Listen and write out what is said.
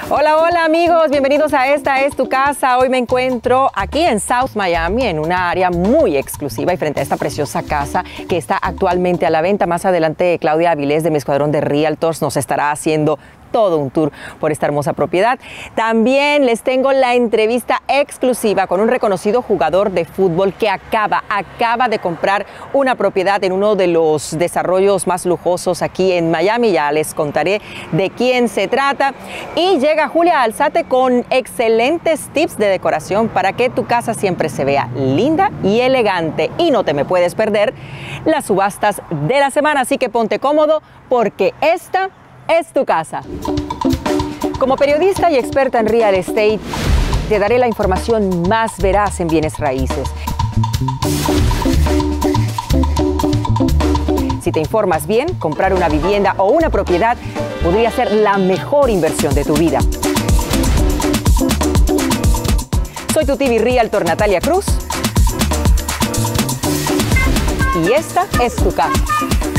Hola, hola amigos, bienvenidos a Esta es tu casa. Hoy me encuentro aquí en South Miami, en una área muy exclusiva y frente a esta preciosa casa que está actualmente a la venta. Más adelante Claudia Avilés de mi escuadrón de Realtors nos estará haciendo todo un tour por esta hermosa propiedad. También les tengo la entrevista exclusiva con un reconocido jugador de fútbol que acaba de comprar una propiedad en uno de los desarrollos más lujosos aquí en Miami. Ya les contaré de quién se trata. Y llega Julia Alzate con excelentes tips de decoración para que tu casa siempre se vea linda y elegante. Y no te me puedes perder las subastas de la semana, así que ponte cómodo porque esta es tu casa. Como periodista y experta en real estate, te daré la información más veraz en bienes raíces. Si te informas bien, comprar una vivienda o una propiedad podría ser la mejor inversión de tu vida. Soy tu TV Realtor Natalia Cruz y esta es tu casa.